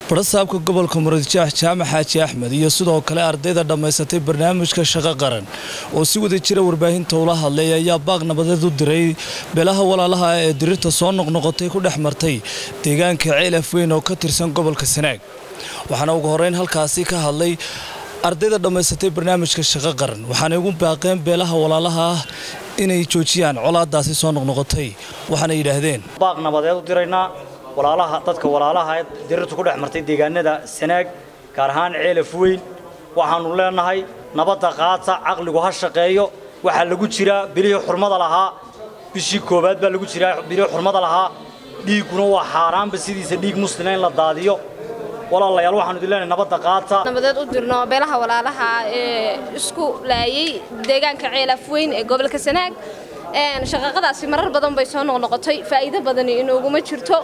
barsaabka gobolka Muradjah Jaamac Xaaji Axmed iyo sidoo kale ardayda dhameysatay barnaamijka shaqo qaran oo si wada jira warbaahinta ula hadlay ayaa baaq nabadeed u diray beelaha walaalaha ee dirirta soo noqnoqotay ku dhexmartay deegaanka Ceelaf Weyn oo ka tirsan gobolka Sanaag waxaana ugu horeyn halkaasi ka hadlay ardayda dhameysatay barnaamijka shaqo qaran waxaana ugu baaqeen beelaha walaalaha inay joojiyaan colaadaasi soo noqnoqotay waxaana yiraahdeen baaq nabadeed u diraynaa walaalaha dadka walaalaha dirirtu ku dhexmartay deegaanada Sanaag gaar ahaan Ceelaf Weyn waxaanu leenahay nabadda qaata aqligu ha shaqeeyo waxa lagu jira bilii xurmada lahaa bishii koobaad baa lagu jira bilii xurmada lahaa dhiiguna waa xaraam sidiisa dhiig muslimiin la daadiyo walaalayaal waxaanu dileynaa nabadda qaata nabadeed u dirno beelaha walaalaha ee isku laayay deegaanka Ceelaf Weyn ee gobolka Sanaag shaqaqadaasi marar badan bay soo noqnoqotay faa'iido badan inaguma jirto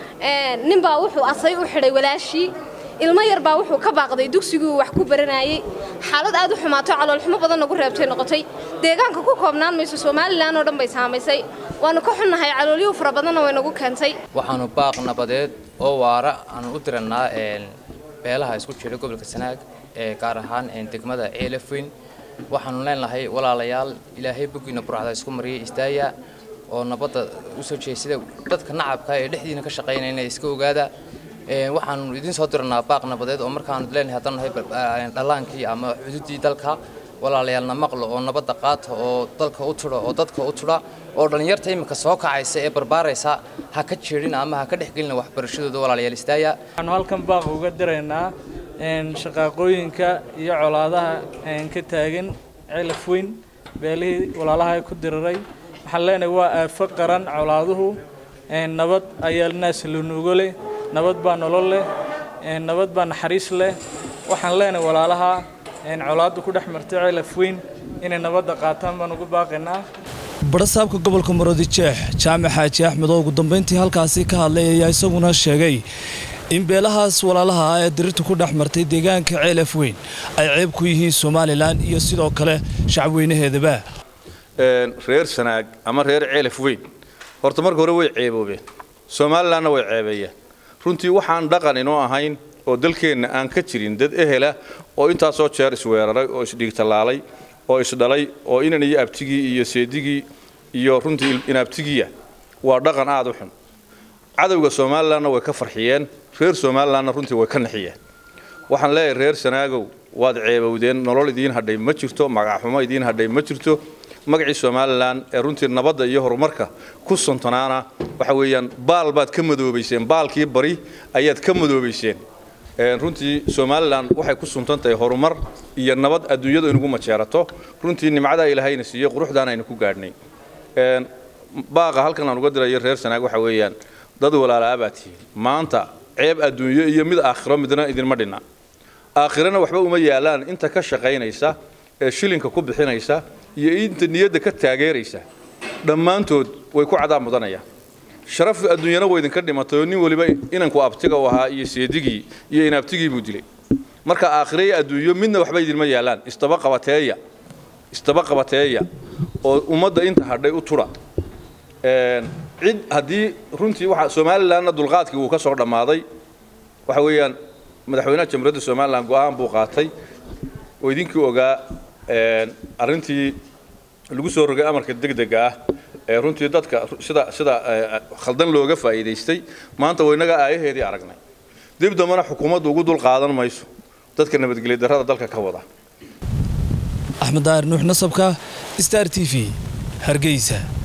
ninba wuxuu asay u xidhay walaashi ilmo yar baa wuxuu ka baaqday dugsigu wax ku baranayay xaalad aad u xumaato calool xumo badan ugu reebtay noqotay deegaanka ku koobnaan mayso Soomaaliland oo dhan bay saameysay waanu ka xunnahay calooliyo fara badan oo inagu keentay waxaanu baaq nabadeed oo waara aan u diranaa beelaha isku jira gobolka Sanaag ee gaar ahaan degmada Ceelaf Weyn waxaanu leenahay walaalayaal ilaahay bogiina buraxda isku mariyay istaaya oo nabadda u soo jeesida dadka nacabka ee dhexdiina ka shaqeynayna iska ogaada waxaanu idin soo diranaa baaq nabadeed oo markaan leenahay hadan nahay dhalaankii ama xuduudii dalka walaalayaalna maqlo oo nabadda qaata oo dalka u tiro oo dadka u tira oo dhalinyarta imika soo kacaysa ee barbaaraysa ha ka jeedin ama ha ka dhexgelin waxbarashadooda walaalayaal istaaya waxaanu halkan baaq uga diraynaa shaqaqooyinka iyo colaadaha ka taagan Ceelaf Weyn beelihii walaalaha ku diriray waxaan leenahay waa aafo qaran colaaduhu nabad ayaa naas lunugo leh nabad baa nolol leh nabad baa naxariis leh waxaan leenahay walaalaha colaadu ku dhexmartay Ceelaf Weyn inay nabadda qaataan baan ugu baaqaynaa barsaabka gobolka Muradjah Jaamac Xaaji Axmed oo ugu dambeyntii halkaasi ka hadlay ayaa isaguna sheegay in beelahaas walaalaha ee dirirtu ku dhexmartay deegaanka Ceelaf Weyn ay ceeb ku yihiin Soomaaliland iyo sidoo kale shacabweynaheedaba reer Sanaag ama reer Ceelaf Weyn horta marka hore way ceeboobeen Soomaalilandna way ceebayeen runtii waxaan dhaqan inoo ahayn oo dalkeena aan ka jirin dad ehela oo intaas soo jeer isweeraray oo isdhigtalaalay oo isdhalay oo inan iyo abtigii iyo seedigii iyo runtii inabtigiya waa dhaqan aad u xun cadawga Soomaalilandna way ka farxiyeen reer Soomaalilandna runtii way ka naxiyeen waxaan leeyahay reer Sanaagow waad ceebowdeen nolol idiin hadhay ma jirto magac xumo idiin hadhay ma jirto magacii Soomaaliland ee runtii nabadda iyo horumarka ku sontonaana waxa weeyaan baal baad ka madoobayseen baalkii bari ayaad ka madoobayseen runtii Soomaaliland waxay ku suntantahay horumar iyo nabad adduunyada inagu majeerato runtii nimcada Ilaahayna siiyay quruxdaan aynu ku gaadhnay baaqa halkan aan uga diray reer Sanaag waxa weeyaan dad walaalaha baatihiin maanta ceeb adduunyo iyo mid aakhiro midna idinma dhina aakhirana waxba uma yaalaan inta ka shaqeynaysa ee shilinka ku bixinaysa iyo inta niyadda ka taageeraysa dhammaantood way ku cadaab mudanayaan sharaf adduunyana way idinka dhimatay nin waliba inanku abtiga u ahaa iyo seedigii iyo inabtigii buu dilay marka aakhirey adduunyo midna waxba idinma yaalaan istaba qabateeya oo ummadda inta hadhay u tura cid haddii runtii waxa Soomaalilandna dulqaadkii uu ka soo dhamaaday waxa weeyaan madaxweynaha jamhuuriyadda Soomaaliland go'aan buu qaatay oo idinkii ogaa arrintii lagu soo rogay amarka degdega ah ee runtii dadka sida khaldan looga faa'iideystay maanta waynaga aayaheedii aragnay dib damana xukuumaddu ugu dul qaadan mayso dadka nabadgelyo darrada dalka ka wada Axmed Daahir Nuux Nasabka Star TV Hargeysa